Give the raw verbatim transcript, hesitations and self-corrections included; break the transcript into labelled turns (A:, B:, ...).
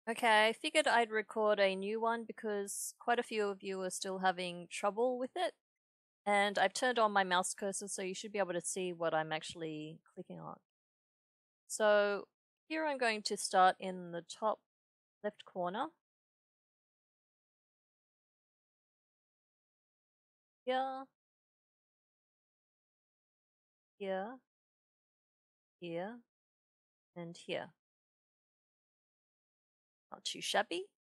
A: Okay, I figured I'd record a new one because quite a few of you are still having trouble with it. And I've turned on my mouse cursor so you should be able to see what I'm actually clicking on. So here I'm going to start in the top left corner. Here, here, here, and here. Not too shabby.